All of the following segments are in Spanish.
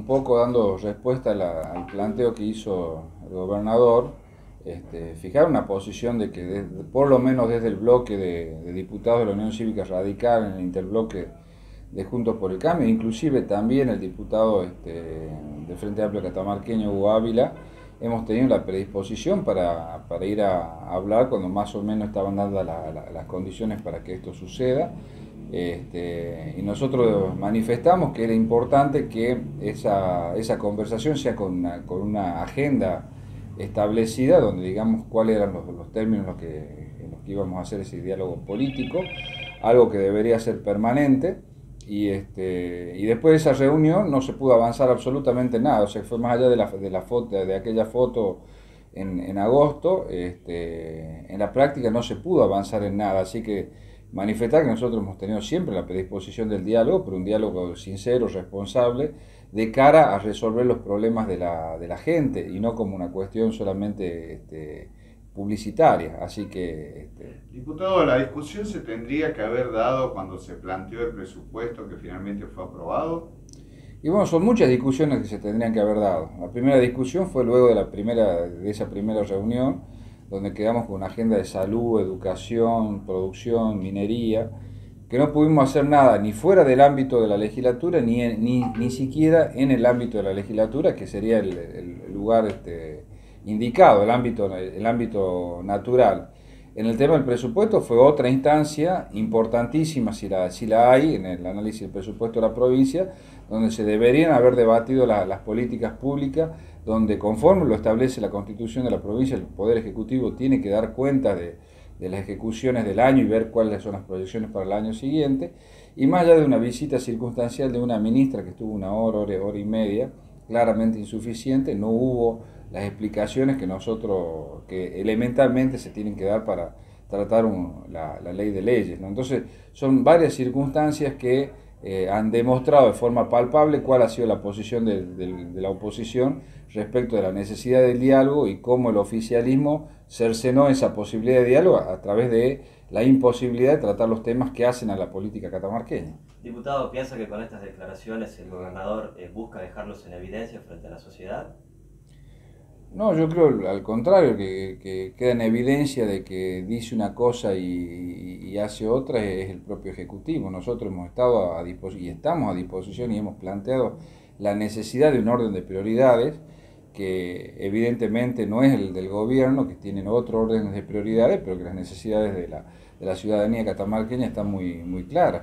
un poco dando respuesta al planteo que hizo el gobernador, fijar una posición de que por lo menos desde el bloque de diputados de la Unión Cívica Radical, en el interbloque de Juntos por el Cambio, inclusive también el diputado del Frente Amplio Catamarqueño, Hugo Ávila, hemos tenido la predisposición para ir a hablar cuando más o menos estaban dadas las condiciones para que esto suceda. Y nosotros manifestamos que era importante que esa conversación sea con una agenda establecida, donde digamos cuáles eran los términos en los que íbamos a hacer ese diálogo político, algo que debería ser permanente. Y después de esa reunión no se pudo avanzar absolutamente nada, o sea, fue más allá de la foto, de aquella foto en agosto, en la práctica no se pudo avanzar en nada, así que manifestar que nosotros hemos tenido siempre la predisposición del diálogo, pero un diálogo sincero, responsable, de cara a resolver los problemas de la gente y no como una cuestión solamente publicitaria. Así que Diputado, la discusión se tendría que haber dado cuando se planteó el presupuesto que finalmente fue aprobado. Y bueno, son muchas discusiones que se tendrían que haber dado. La primera discusión fue luego de esa primera reunión, donde quedamos con una agenda de salud, educación, producción, minería, que no pudimos hacer nada ni fuera del ámbito de la legislatura, ni siquiera en el ámbito de la legislatura, que sería el lugar indicado, el ámbito natural. En el tema del presupuesto fue otra instancia importantísima, si la hay, en el análisis del presupuesto de la provincia, donde se deberían haber debatido las políticas públicas, donde conforme lo establece la Constitución de la provincia, el Poder Ejecutivo tiene que dar cuenta de las ejecuciones del año y ver cuáles son las proyecciones para el año siguiente, y más allá de una visita circunstancial de una ministra que estuvo una hora y media, claramente insuficiente, no hubo las explicaciones que elementalmente se tienen que dar para tratar la ley de leyes, ¿no? Entonces, son varias circunstancias que han demostrado de forma palpable cuál ha sido la posición de la oposición respecto de la necesidad del diálogo y cómo el oficialismo cercenó esa posibilidad de diálogo a través de la imposibilidad de tratar los temas que hacen a la política catamarqueña. Diputado, ¿piensa que con estas declaraciones el gobernador busca dejarlos en evidencia frente a la sociedad? No, yo creo al contrario, que queda en evidencia de que dice una cosa y hace otra es el propio Ejecutivo. Nosotros hemos estado a disposición y estamos a disposición y hemos planteado la necesidad de un orden de prioridades que evidentemente no es el del gobierno, que tienen otro orden de prioridades, pero que las necesidades de la ciudadanía catamarqueña están muy, muy claras.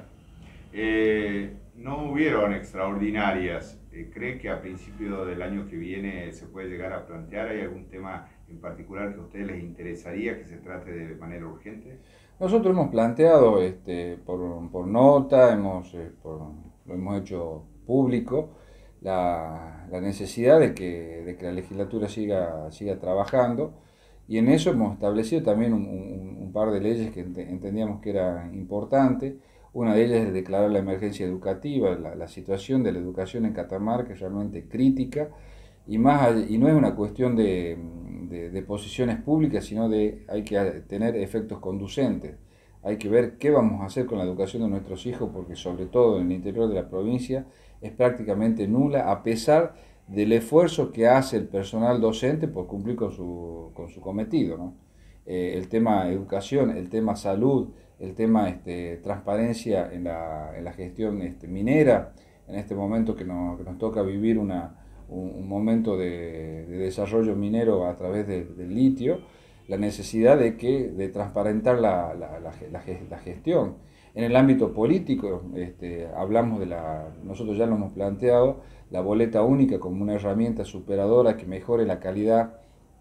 No hubieron extraordinarias. ¿Cree que a principio del año que viene se puede llegar a plantear? ¿Hay algún tema en particular que a ustedes les interesaría que se trate de manera urgente? Nosotros hemos planteado por nota, lo hemos hecho público, la necesidad de que la legislatura siga trabajando, y en eso hemos establecido también un par de leyes que entendíamos que era importante. Una de ellas es declarar la emergencia educativa. La situación de la educación en Catamarca es realmente crítica, y no es una cuestión de posiciones públicas, sino hay que tener efectos conducentes. Hay que ver qué vamos a hacer con la educación de nuestros hijos, porque sobre todo en el interior de la provincia es prácticamente nula, a pesar del esfuerzo que hace el personal docente por cumplir con su cometido, ¿no? El tema educación, el tema salud, el tema transparencia en la gestión minera, en este momento que nos toca vivir un momento de desarrollo minero a través del litio, la necesidad de transparentar la gestión. En el ámbito político, hablamos nosotros ya lo hemos planteado, la boleta única como una herramienta superadora que mejore la calidad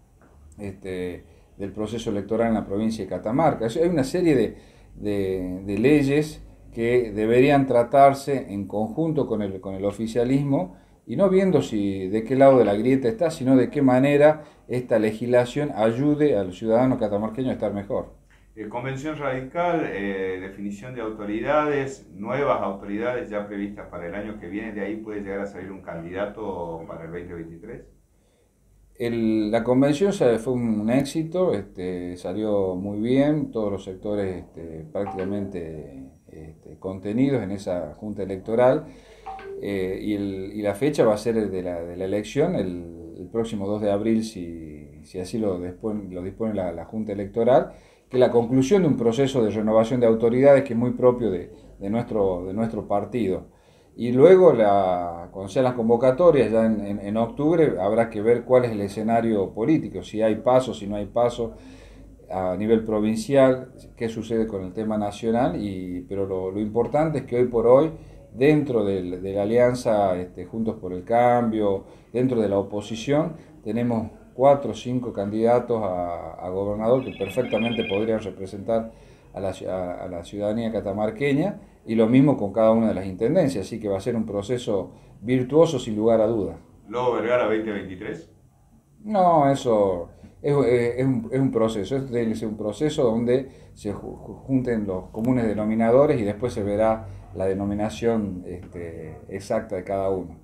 del proceso electoral en la provincia de Catamarca. Hay una serie de leyes que deberían tratarse en conjunto con el oficialismo, y no viendo de qué lado de la grieta está, sino de qué manera esta legislación ayude al ciudadano catamarqueño a estar mejor. Convención radical, definición de autoridades, nuevas autoridades ya previstas para el año que viene, ¿de ahí puede llegar a salir un candidato para el 2023? La convención fue un éxito, salió muy bien, todos los sectores prácticamente contenidos en esa junta electoral. y la fecha va a ser de la elección el próximo 2 de abril, si así lo dispone la Junta Electoral, que es la conclusión de un proceso de renovación de autoridades que es muy propio de nuestro partido. Y luego, cuando sean las convocatorias, ya en octubre, habrá que ver cuál es el escenario político, si hay paso, si no hay paso a nivel provincial, qué sucede con el tema nacional, pero lo importante es que hoy por hoy, dentro de la alianza Juntos por el Cambio, dentro de la oposición, tenemos 4 o 5 candidatos a gobernador que perfectamente podrían representar a la ciudadanía catamarqueña, y lo mismo con cada una de las intendencias, así que va a ser un proceso virtuoso sin lugar a dudas. ¿Lobo Vergara 2023? No, eso es un proceso, esto tiene que ser un proceso donde se junten los comunes denominadores y después se verá la denominación exacta de cada uno.